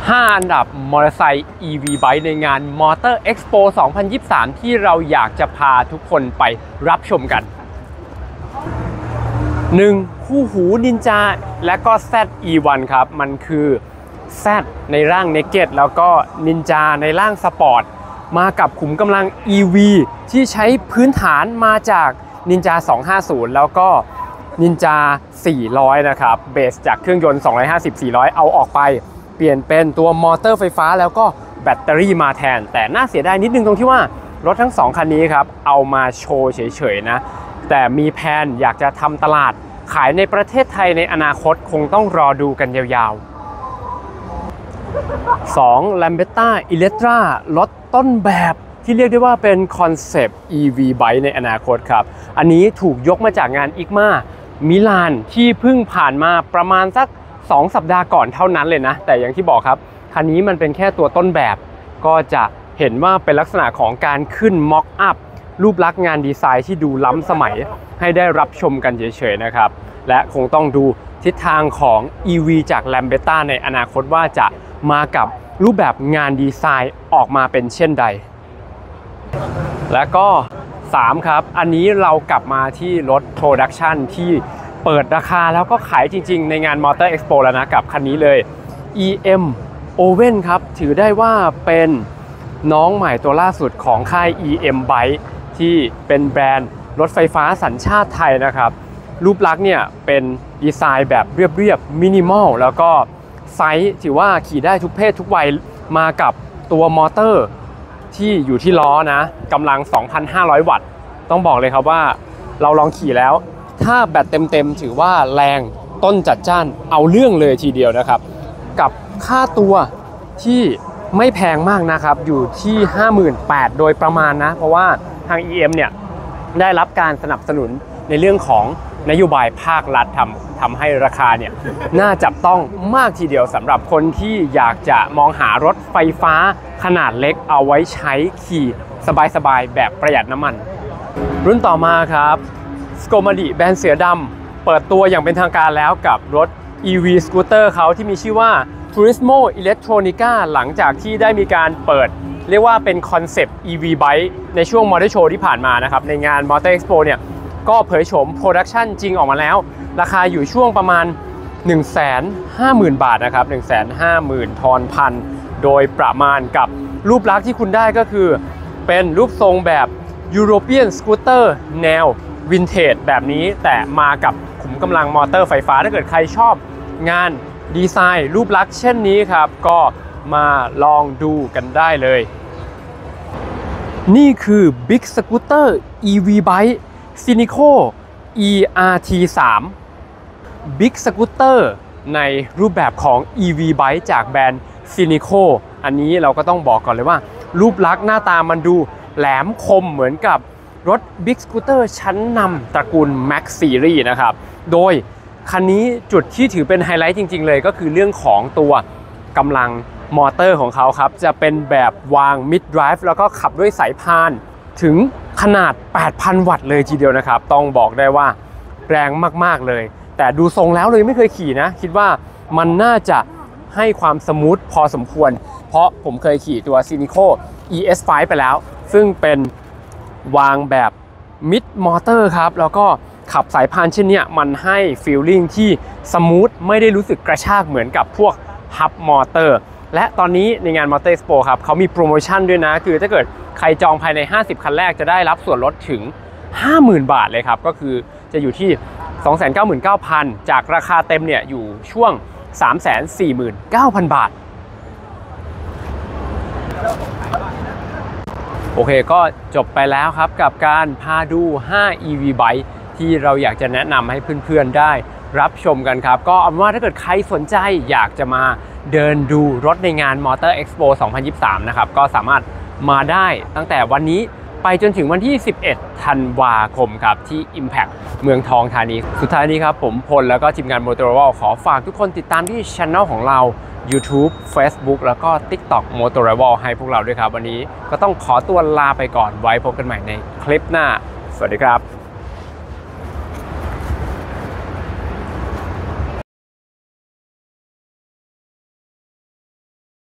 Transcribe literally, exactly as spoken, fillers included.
ห้า อันดับมอเตอร์ไซค์ อี วี Bike ในงาน Motor Expo สองพันยี่สิบสาม ที่เราอยากจะพาทุกคนไปรับชมกัน หนึ่ง คู่หูนินจาและก็ แซด อี วัน ครับมันคือ Z ในร่าง Naked แล้วก็นินจาในร่างสปอร์ตมากับขุมกำลัง อี วี ที่ใช้พื้นฐานมาจากนินจาสองห้าศูนย์แล้วก็นินจาสี่ร้อยนะครับเบสจากเครื่องยนต์สองร้อยห้าสิบ สี่ร้อยเอาออกไปเปลี่ยนเป็นตัวมอเตอร์ไฟฟ้าแล้วก็แบตเตอรี่มาแทนแต่น่าเสียดายนิดนึงตรงที่ว่ารถทั้งสองคันนี้ครับเอามาโชว์เฉยๆนะแต่มีแผนอยากจะทำตลาดขายในประเทศไทยในอนาคตคงต้องรอดูกันยาวๆ สอง Lambretta Elettra รถต้นแบบที่เรียกได้ว่าเป็นคอนเซปต์ อี วี Bike ในอนาคตครับอันนี้ถูกยกมาจากงาน อี ซี เอ็ม เอ มิลานที่เพิ่งผ่านมาประมาณสักสองสัปดาห์ก่อนเท่านั้นเลยนะแต่อย่างที่บอกครับคันนี้มันเป็นแค่ตัวต้นแบบก็จะเห็นว่าเป็นลักษณะของการขึ้นม็อกอัพรูปลักษณ์งานดีไซน์ที่ดูล้ำสมัยให้ได้รับชมกันเฉยๆนะครับและคงต้องดูทิศทางของ อี วี จาก Lambretta ในอนาคตว่าจะมากับรูปแบบงานดีไซน์ออกมาเป็นเช่นใดและก็สามครับอันนี้เรากลับมาที่รถ Production ที่เปิดราคาแล้วก็ขายจริงๆในงาน Motor Expo แล้วนะกับคันนี้เลย อี เอ็ม Owen ครับถือได้ว่าเป็นน้องใหม่ตัวล่าสุดของค่าย อี เอ็ม Bike ที่เป็นแบรนด์รถไฟฟ้าสัญชาติไทยนะครับรูปลักษณ์เนี่ยเป็นดีไซน์แบบเรียบๆมินิมอลแล้วก็ไซส์ถือว่าขี่ได้ทุกเพศทุกวัยมากับตัวมอเตอร์ที่อยู่ที่ล้อนะกำลัง สองพันห้าร้อย วัตต์ต้องบอกเลยครับว่าเราลองขี่แล้วถ้าแบตเต็มๆถือว่าแรงต้นจัดจ้านเอาเรื่องเลยทีเดียวนะครับกับค่าตัวที่ไม่แพงมากนะครับอยู่ที่ ห้าหมื่นแปดพัน โดยประมาณนะเพราะว่าทาง อี เอ็ม เนี่ยได้รับการสนับสนุนในเรื่องของนโยบายภาครัฐทำทำให้ราคาเนี่ยน่าจับต้องมากทีเดียวสำหรับคนที่อยากจะมองหารถไฟฟ้าขนาดเล็กเอาไว้ใช้ขี่สบายๆแบบประหยัดน้ำมันรุ่นต่อมาครับ Skomady แบรนด์เสือดำเปิดตัวอย่างเป็นทางการแล้วกับรถ อี วี สกูตเตอร์เขาที่มีชื่อว่า Turismo Elettronica หลังจากที่ได้มีการเปิดเรียกว่าเป็นคอนเซปต์ อี วี Bike ในช่วง Motor Show ที่ผ่านมานะครับในงาน Motor Expo เนี่ยก็เผยโฉมโปรดักชันจริงออกมาแล้วราคาอยู่ช่วงประมาณ หนึ่งแสนห้าหมื่น บาทนะครับ หนึ่งแสนห้าหมื่น ทอนพันโดยประมาณกับรูปลักษณ์ที่คุณได้ก็คือเป็นรูปทรงแบบ European Scooter แนววินเทจแบบนี้แต่มากับขุมกำลังมอเตอร์ไฟฟ้าถ้าเกิดใครชอบงานดีไซน์รูปลักษณ์เช่นนี้ครับก็มาลองดูกันได้เลยนี่คือ Big Scooter อี วี Bike Cynico อี อาร์ ที สาม Big Scooter ในรูปแบบของ อี วี Bike จากแบรนด์ Cynico อันนี้เราก็ต้องบอกก่อนเลยว่ารูปลักษณ์หน้าตามันดูแหลมคมเหมือนกับรถ Big Scooter ชั้นนำตระกูล Max Series นะครับโดยคันนี้จุดที่ถือเป็นไฮไลท์จริงๆเลยก็คือเรื่องของตัวกำลังมอเตอร์ของเขาครับจะเป็นแบบวาง Mid Drive แล้วก็ขับด้วยสายพานถึงขนาด แปดพัน วัตต์เลยทีเดียวนะครับต้องบอกได้ว่าแรงมากๆเลยแต่ดูทรงแล้วเลยไม่เคยขี่นะคิดว่ามันน่าจะให้ความสมูทพอสมควรเพราะผมเคยขี่ตัว Cynico อี เอส ไฟว์ ไปแล้วซึ่งเป็นวางแบบ Mid Motor ครับแล้วก็ขับสายพานเช่นนี้มันให้ฟีลลิ่งที่สมูทไม่ได้รู้สึกกระชากเหมือนกับพวก Hub Motor และตอนนี้ในงาน Motor Expo ครับเขามีโปรโมชั่นด้วยนะคือถ้าเกิดใครจองภายในห้าสิบคันแรกจะได้รับส่วนลดถึง ห้าหมื่น บาทเลยครับก็คือจะอยู่ที่ สองแสนเก้าหมื่นเก้าพัน จากราคาเต็มเนี่ยอยู่ช่วง สามแสนสี่หมื่นเก้าพัน บาทโอเคก็จบไปแล้วครับกับการพาดูห้า อี วี Bike ที่เราอยากจะแนะนำให้เพื่อนๆได้รับชมกันครับก็เอาเป็นว่าถ้าเกิดใครสนใจอยากจะมาเดินดูรถในงาน Motor Expo สองพันยี่สิบสามนะครับก็สามารถมาได้ตั้งแต่วันนี้ไปจนถึงวันที่สิบเอ็ดธันวาคมครับที่ Impact เมืองทองธานีสุดท้ายนี้ครับผมพลแล้วก็ทีมงาน Motorrival ขอฝากทุกคนติดตามที่ Channel ของเรา YouTube Facebook แล้วก็ TikTok Motorrival ให้พวกเราด้วยครับวันนี้ก็ต้องขอตัวลาไปก่อนไว้พบกันใหม่ในคลิปหน้าสวัสดีครับ